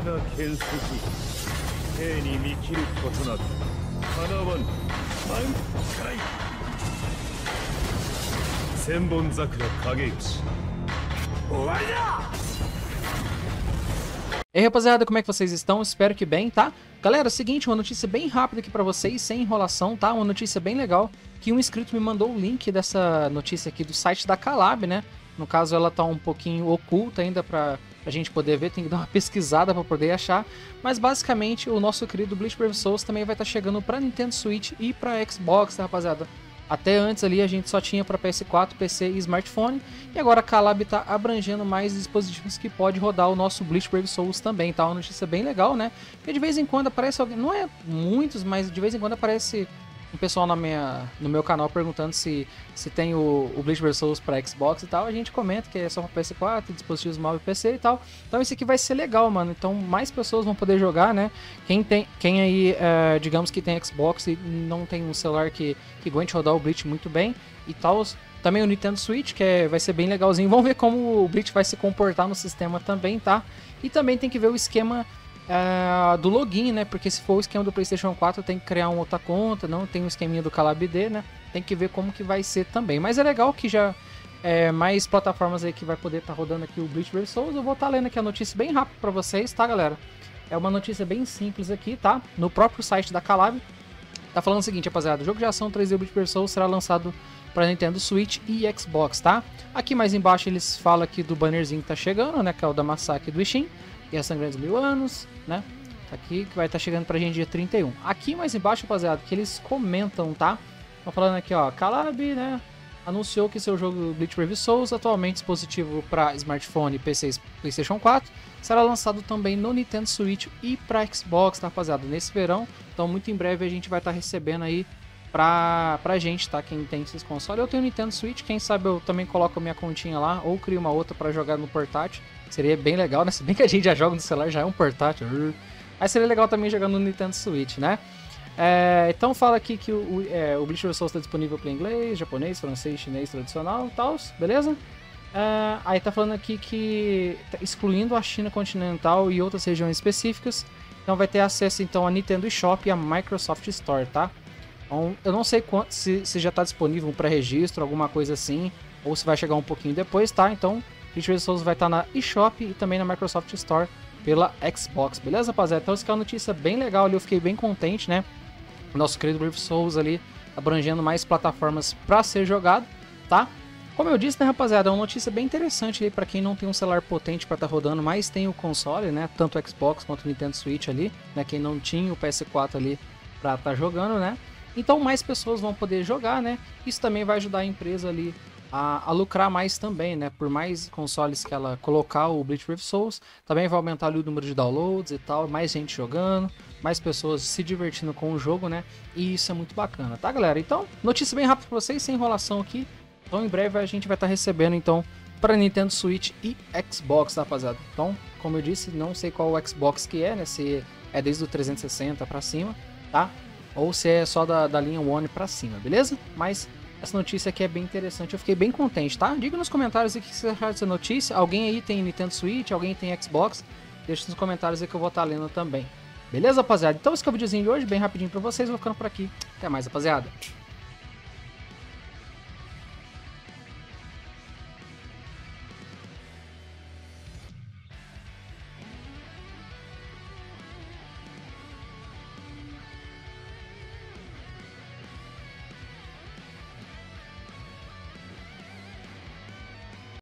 が剣筋兵に見切ることなく叶わぬ満開千本桜影吉終わりだ。 E aí, rapaziada, como é que vocês estão? Espero que bem, tá? Galera, é o seguinte, uma notícia bem rápida aqui pra vocês, sem enrolação, tá? Uma notícia bem legal, que um inscrito me mandou o link dessa notícia aqui do site da Calab, né? No caso, ela tá um pouquinho oculta ainda pra gente poder ver, tem que dar uma pesquisada pra poder achar. Mas, basicamente, o nosso querido Bleach Brave Souls também vai estar chegando pra Nintendo Switch e pra Xbox, tá, rapaziada? Até antes ali a gente só tinha para PS4, PC e smartphone, e agora a Calab está abrangendo mais dispositivos que pode rodar o nosso Bleach Brave Souls também, tá? Uma notícia bem legal, né? Porque de vez em quando aparece alguém, não é muitos, mas de vez em quando aparece um pessoal no meu canal perguntando se tem o Bleach Brave Souls para Xbox e tal. A gente comenta que é só para PS4, dispositivos móveis PC e tal. Então isso aqui vai ser legal, mano. Então mais pessoas vão poder jogar, né? Quem aí, digamos que tem Xbox e não tem um celular que aguente rodar o Bleach muito bem e tal. Também o Nintendo Switch, que vai ser bem legalzinho. Vamos ver como o Bleach vai se comportar no sistema também, tá? E também tem que ver o esquema do login, né? Porque se for o esquema do PlayStation 4, tem que criar uma outra conta, não tem um esqueminha do Calab D, né? Tem que ver como que vai ser também. Mas é legal que já mais plataformas aí que vai poder estar rodando aqui o Bleach Brave Souls. Eu vou estar lendo aqui a notícia bem rápido pra vocês, tá, galera? É uma notícia bem simples aqui, tá? No próprio site da Calab. Tá falando o seguinte, rapaziada. O jogo de ação 3D Bleach Brave Souls será lançado para Nintendo Switch e Xbox, tá? Aqui mais embaixo eles falam aqui do bannerzinho que tá chegando, né? Que é o da Massacre do Ishin. E a Sangrantes 1000 anos, né? Tá aqui, que vai estar chegando pra gente dia 31. Aqui mais embaixo, rapaziada, que eles comentam, tá? Estão falando aqui, ó, Calab, né? Anunciou que seu jogo Bleach Brave Souls, atualmente dispositivo para smartphone, PC e PlayStation 4, será lançado também no Nintendo Switch e para Xbox, tá, rapaziada? Nesse verão. Então, muito em breve a gente vai estar recebendo aí pra gente, tá? Quem tem esses consoles. Eu tenho Nintendo Switch, quem sabe eu também coloco a minha continha lá ou crio uma outra para jogar no portátil. Seria bem legal, né? Se bem que a gente já joga no celular, já é um portátil. Mas seria legal também jogar no Nintendo Switch, né? Então fala aqui que o Bleach Brave Souls está disponível para inglês, japonês, francês, chinês tradicional e tal, beleza? Aí tá falando aqui que excluindo a China continental e outras regiões específicas, então vai ter acesso então a Nintendo eShop e a Microsoft Store, tá? Então, eu não sei se já está disponível um pré-registro, alguma coisa assim, ou se vai chegar um pouquinho depois, tá? Então Bleach Brave Souls vai estar na eShop e também na Microsoft Store pela Xbox, beleza, rapaziada? Então, essa é uma notícia bem legal ali, eu fiquei bem contente, né? Nosso querido Brave Souls ali, abrangendo mais plataformas para ser jogado, tá? Como eu disse, né, rapaziada, é uma notícia bem interessante ali para quem não tem um celular potente para estar rodando, mas tem o console, né? Tanto o Xbox quanto o Nintendo Switch ali, né? Quem não tinha o PS4 ali para estar jogando, né? Então, mais pessoas vão poder jogar, né? Isso também vai ajudar a empresa ali a lucrar mais também, né? Por mais consoles que ela colocar o Bleach Brave Souls, também vai aumentar ali o número de downloads e tal, mais gente jogando, mais pessoas se divertindo com o jogo, né? E isso é muito bacana, tá, galera? Então, notícia bem rápida pra vocês, sem enrolação aqui. Então, em breve a gente vai estar recebendo, então, para Nintendo Switch e Xbox, tá, rapaziada? Então, como eu disse, não sei qual o Xbox que é, né? Se é desde o 360 pra cima, tá? Ou se é só da linha One pra cima, beleza? Mas essa notícia aqui é bem interessante, eu fiquei bem contente, tá? Diga nos comentários aí o que você achou dessa notícia. Alguém aí tem Nintendo Switch, alguém tem Xbox? Deixa nos comentários aí que eu vou estar lendo também. Beleza, rapaziada? Então esse é o videozinho de hoje, bem rapidinho pra vocês. Eu vou ficando por aqui. Até mais, rapaziada.